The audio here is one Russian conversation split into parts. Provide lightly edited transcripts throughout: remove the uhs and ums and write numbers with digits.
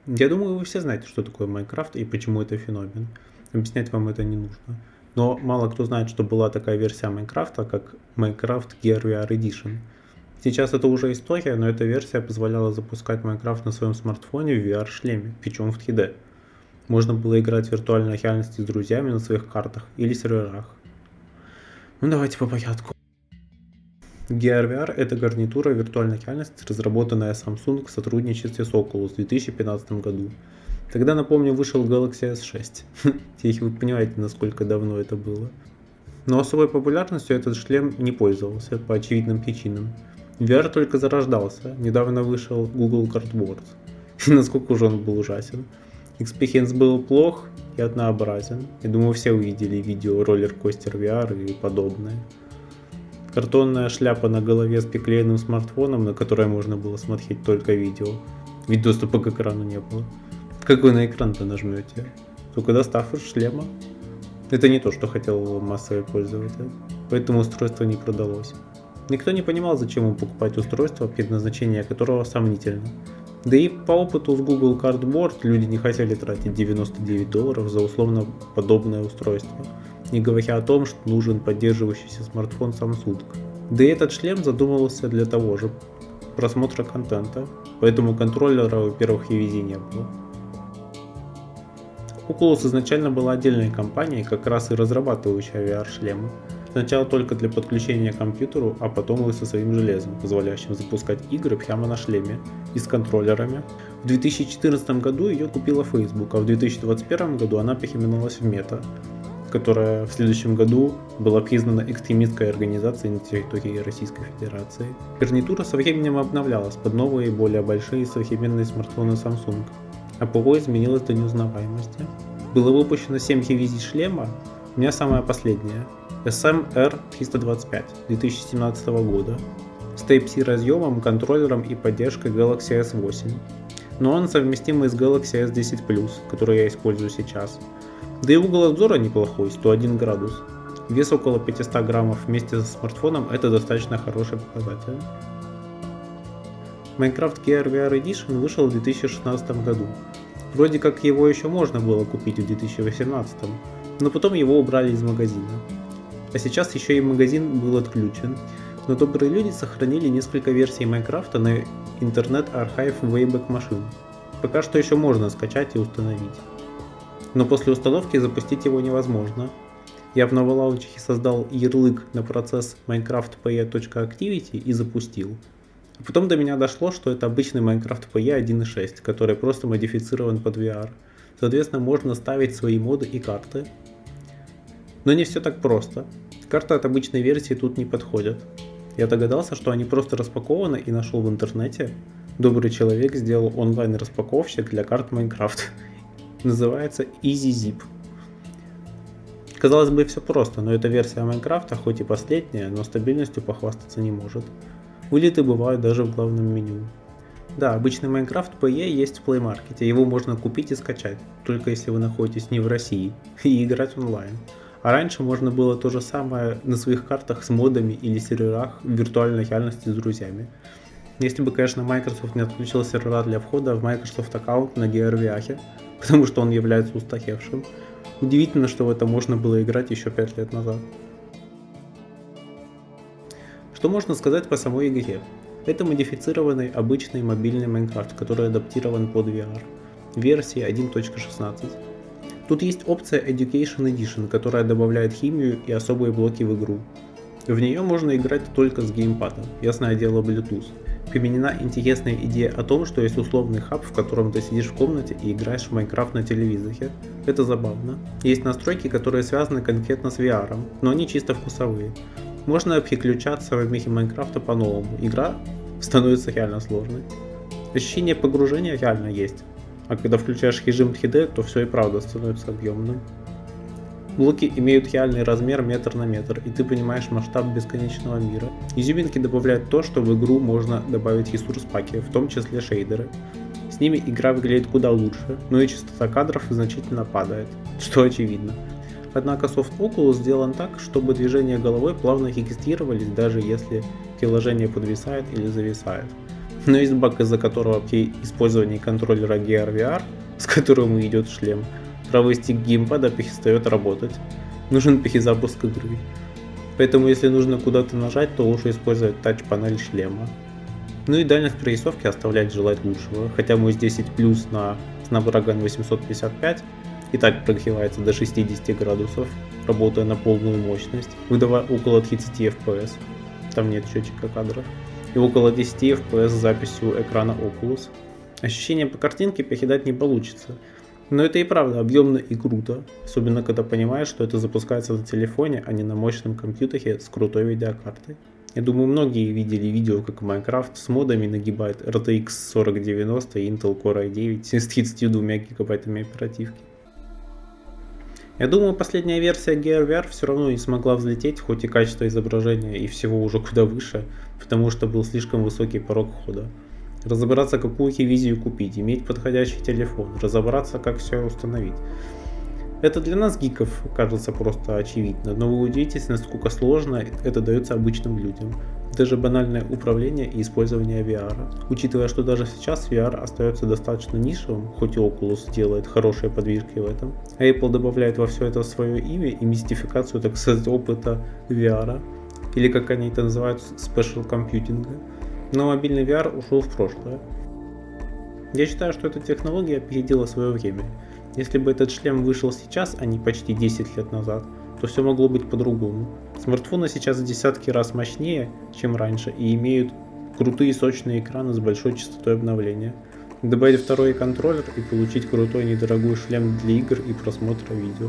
Я думаю, вы все знаете, что такое Майнкрафт и почему это феномен. Объяснять вам это не нужно. Но мало кто знает, что была такая версия Майнкрафта, как Minecraft Gear VR Edition. Сейчас это уже история, но эта версия позволяла запускать Майнкрафт на своем смартфоне в VR-шлеме, причем в 3D. Можно было играть в виртуальной реальности с друзьями на своих картах или серверах. Ну давайте по порядку. Gear VR — это гарнитура виртуальной реальности, разработанная Samsung в сотрудничестве с Oculus в 2015 году. Тогда, напомню, вышел Galaxy S6. Теперь вы понимаете, насколько давно это было. Но особой популярностью этот шлем не пользовался по очевидным причинам. VR только зарождался, недавно вышел Google Cardboard. И насколько же он был ужасен. Experience был плох и однообразен. Я думаю, все увидели видео Roller Coaster VR и подобное. Картонная шляпа на голове с приклеенным смартфоном, на которое можно было смотреть только видео. Ведь доступа к экрану не было. Как вы на экран-то нажмете? Только достав из шлема. Это не то, что хотел массовый пользователь. Поэтому устройство не продалось. Никто не понимал, зачем ему покупать устройство, предназначение которого сомнительно. Да и по опыту с Google Cardboard люди не хотели тратить $99 за условно подобное устройство. Не говоря о том, что нужен поддерживающийся смартфон Samsung. Да и этот шлем задумывался для того же просмотра контента, поэтому контроллера, во-первых, и везде не было. Oculus изначально была отдельной компанией, как раз и разрабатывающей VR-шлемы. Сначала только для подключения к компьютеру, а потом и со своим железом, позволяющим запускать игры прямо на шлеме и с контроллерами. В 2014 году ее купила Facebook, а в 2021 году она переименовалась в Meta, которая в следующем году была признана экстремистской организацией на территории Российской Федерации. Гарнитура со временем обновлялась под новые, более большие современные смартфоны Samsung, а ПО изменилось до неузнаваемости. Было выпущено 7 ревизий шлема, у меня самая последняя — SM-R325 2017 года с Type-C разъемом, контроллером и поддержкой Galaxy S8, но он совместимый с Galaxy S10 Plus, который я использую сейчас. Да и угол обзора неплохой, 101 градус. Вес около 500 граммов вместе со смартфоном — это достаточно хороший показатель. Minecraft Gear VR Edition вышел в 2016 году. Вроде как его еще можно было купить в 2018, но потом его убрали из магазина. А сейчас еще и магазин был отключен, но добрые люди сохранили несколько версий Майнкрафта на Internet Archive Wayback Machine. Пока что еще можно скачать и установить. Но после установки запустить его невозможно. Я в новолаунчере создал ярлык на процесс minecraft.pe.activity и запустил. А потом до меня дошло, что это обычный Minecraft PE 1.6, который просто модифицирован под VR. Соответственно, можно ставить свои моды и карты. Но не все так просто. Карты от обычной версии тут не подходят. Я догадался, что они просто распакованы, и нашел в интернете. Добрый человек сделал онлайн-распаковщик для карт Minecraft. Называется EasyZip. Казалось бы, все просто, но эта версия Майнкрафта, хоть и последняя, но стабильностью похвастаться не может. Вылеты бывают даже в главном меню. Да, обычный Minecraft PE есть в Play Market, его можно купить и скачать, только если вы находитесь не в России, и играть онлайн. А раньше можно было то же самое на своих картах с модами или серверах в виртуальной реальности с друзьями. Если бы, конечно, Microsoft не отключил сервера для входа в Microsoft аккаунт на Gear VR, потому что он является устаревшим. Удивительно, что в это можно было играть еще 5 лет назад. Что можно сказать по самой игре? Это модифицированный обычный мобильный Minecraft, который адаптирован под VR, версии 1.16. Тут есть опция Education Edition, которая добавляет химию и особые блоки в игру. В нее можно играть только с геймпадом, ясное дело Bluetooth. Применена интересная идея о том, что есть условный хаб, в котором ты сидишь в комнате и играешь в Minecraft на телевизоре. Это забавно. Есть настройки, которые связаны конкретно с VR, но они чисто вкусовые. Можно переключаться в мире Майнкрафта по-новому. Игра становится реально сложной. Ощущение погружения реально есть. А когда включаешь режим 3D, то все и правда становится объемным. Блоки имеют реальный размер метр на метр, и ты понимаешь масштаб бесконечного мира. Изюминки добавляют то, что в игру можно добавить ресурс-паки, в том числе шейдеры. С ними игра выглядит куда лучше, но и частота кадров значительно падает, что очевидно. Однако софт Oculus сделан так, чтобы движения головой плавно регистрировались, даже если приложение подвисает или зависает. Но есть баг, из-за которого при использовании контроллера Gear VR, с которым идет шлем, правый стик геймпада перестает работать. Нужен перезапуск игры. Поэтому если нужно куда-то нажать, то лучше использовать тач-панель шлема. Ну и дальность прорисовки оставляет желать лучшего, хотя мой 10 Plus на Snapdragon 855 и так прогревается до 60 градусов, работая на полную мощность, выдавая около 30 FPS, там нет счетчика кадров, и около 10 FPS с записью экрана Oculus. Ощущение по картинке передать не получится, но это и правда объемно и круто, особенно когда понимаешь, что это запускается на телефоне, а не на мощном компьютере с крутой видеокартой. Я думаю, многие видели видео, как Minecraft с модами нагибает RTX 4090 и Intel Core i9 с 32 гигабайтами оперативки. Я думаю, последняя версия Gear VR все равно не смогла взлететь, хоть и качество изображения и всего уже куда выше, потому что был слишком высокий порог входа. Разобраться, какую ревизию купить, иметь подходящий телефон, разобраться, как все установить. Это для нас, гиков, кажется просто очевидно, но вы удивитесь, насколько сложно это дается обычным людям. Даже банальное управление и использование VR. Учитывая, что даже сейчас VR остается достаточно нишевым, хоть и Oculus делает хорошие подвижки в этом, а Apple добавляет во все это свое имя и мистификацию, так сказать, опыта VR, или как они это называют, special computing. Но мобильный VR ушел в прошлое. Я считаю, что эта технология опередила свое время. Если бы этот шлем вышел сейчас, а не почти 10 лет назад, то все могло быть по-другому. Смартфоны сейчас в десятки раз мощнее, чем раньше, и имеют крутые сочные экраны с большой частотой обновления. Добавить второй контроллер и получить крутой недорогой шлем для игр и просмотра видео.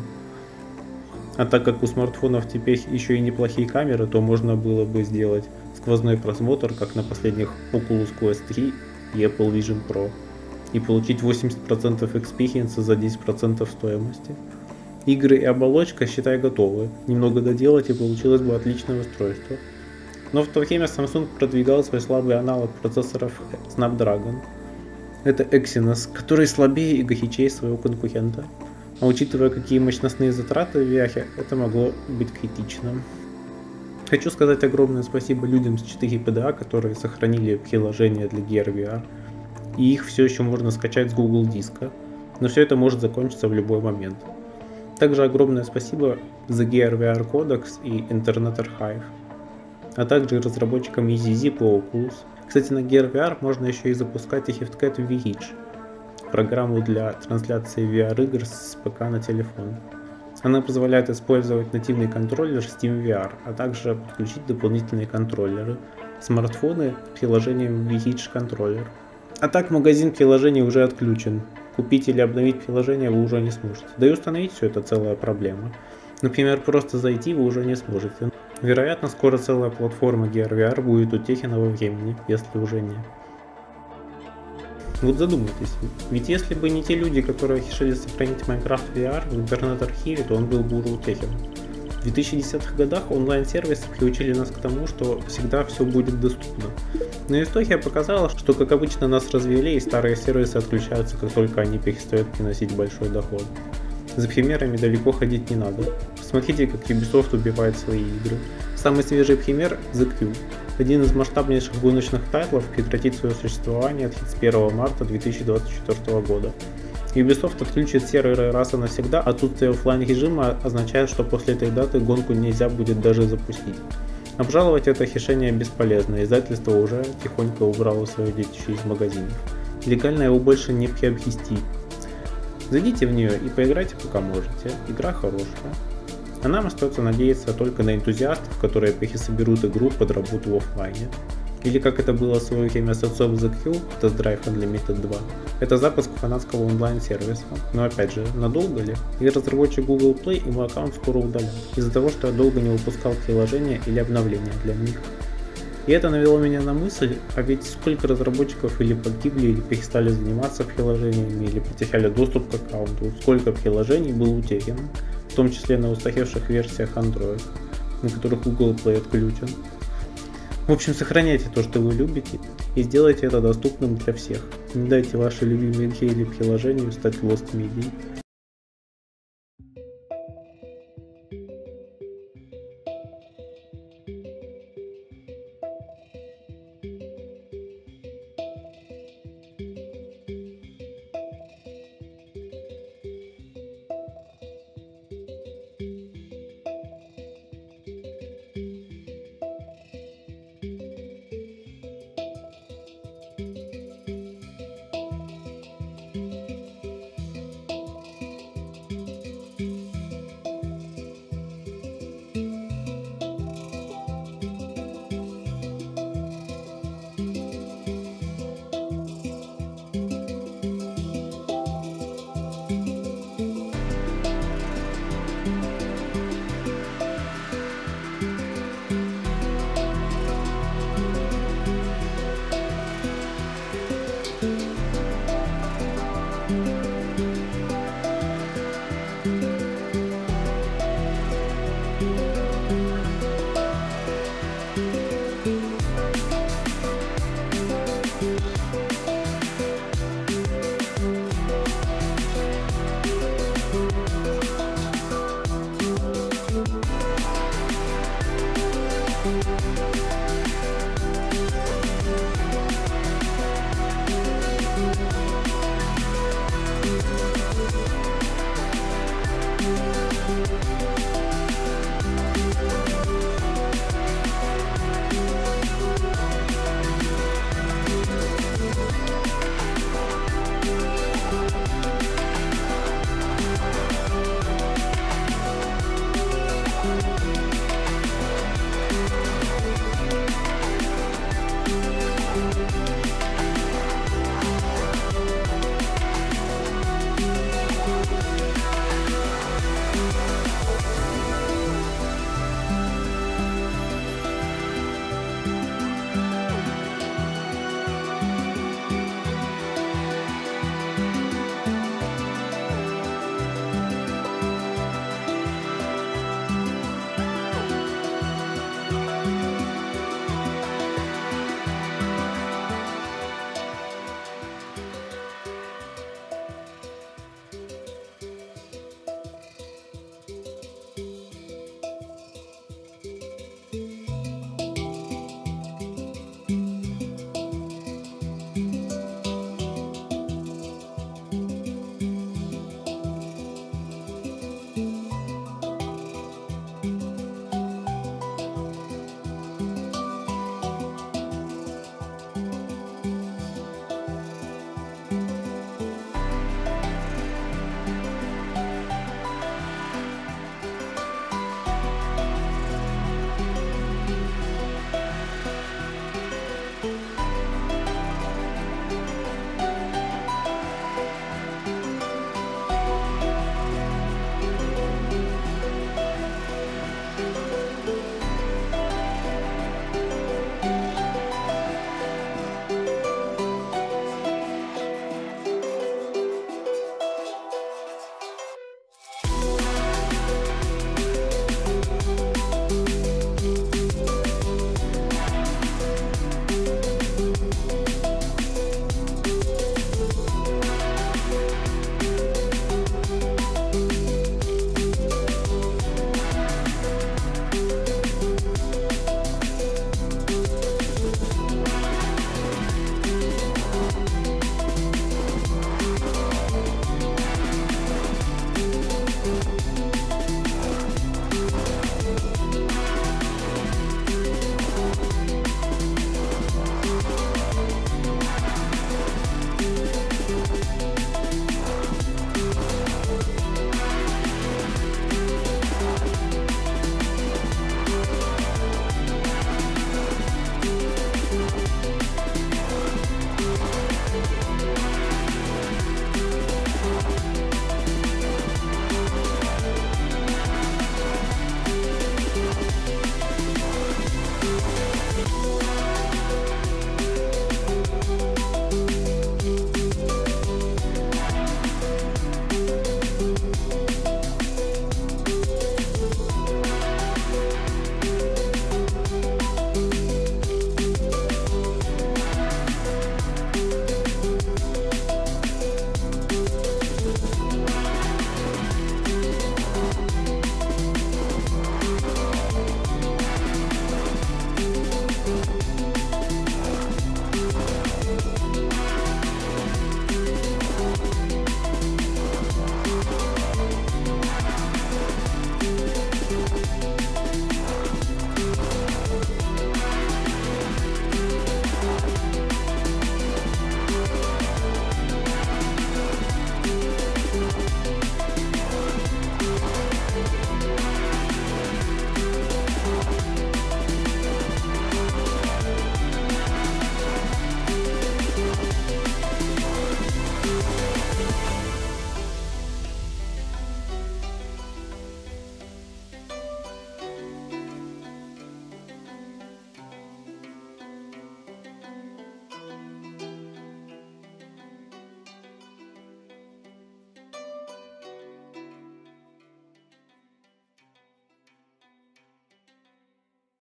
А так как у смартфонов теперь еще и неплохие камеры, то можно было бы сделать сквозной просмотр, как на последних Oculus Quest 3 и Apple Vision Pro, и получить 80% experience за 10% стоимости. Игры и оболочка, считай, готовы. Немного доделать и получилось бы отличное устройство. Но в то время Samsung продвигал свой слабый аналог процессоров Snapdragon. Это Exynos, который слабее и горячее своего конкурента. А учитывая, какие мощностные затраты в VR, это могло быть критичным. Хочу сказать огромное спасибо людям с 4 PDA, которые сохранили приложение для Gear VR. И их все еще можно скачать с Google диска. Но все это может закончиться в любой момент. Также огромное спасибо The Gear VR Codex и Internet Archive, а также разработчикам EasyZip и Oculus. Кстати, на Gear VR можно еще и запускать RiftCat VH, программу для трансляции VR игр с ПК на телефон. Она позволяет использовать нативный контроллер Steam VR, а также подключить дополнительные контроллеры, смартфоны приложением VH контроллер. А так магазин приложений уже отключен. Купить или обновить приложение вы уже не сможете. Да и установить все это целая проблема. Например, просто зайти вы уже не сможете. Вероятно, скоро целая платформа Gear VR будет утеряна во времени, если уже не. Вот задумайтесь, ведь если бы не те люди, которые решили сохранить Minecraft VR в интернет-архиве, то он был бы уже утерян. В 2010-х годах онлайн-сервисы приучили нас к тому, что всегда все будет доступно. Но история показала, что, как обычно, нас развели, и старые сервисы отключаются, как только они перестают приносить большой доход. За примерами далеко ходить не надо. Посмотрите, как Ubisoft убивает свои игры. Самый свежий пример – The Crew. Один из масштабнейших гоночных тайтлов прекратит свое существование 31 марта 2024 года. Ubisoft отключит серверы раз и навсегда, отсутствие оффлайн режима означает, что после этой даты гонку нельзя будет даже запустить. Обжаловать это решение бесполезно, издательство уже тихонько убрало свое детище из магазинов. Легально его больше не приобрести. Зайдите в нее и поиграйте пока можете, игра хорошая. А нам остается надеяться только на энтузиастов, которые пересоберут игру под работу в оффлайне. Или как это было в свое время с отцом The Crew, Test Drive Unlimited 2. Это запуск фанатского онлайн-сервиса. Но опять же, надолго ли? И разработчик Google Play ему аккаунт скоро удалят, из-за того, что я долго не выпускал приложения или обновления для них. И это навело меня на мысль, а ведь сколько разработчиков или погибли, или перестали заниматься приложениями, или потеряли доступ к аккаунту, сколько приложений было утеряно, в том числе на устаревших версиях Android, на которых Google Play отключен. В общем, сохраняйте то, что вы любите, и сделайте это доступным для всех. Не дайте вашей любимой игре или приложению стать lost media.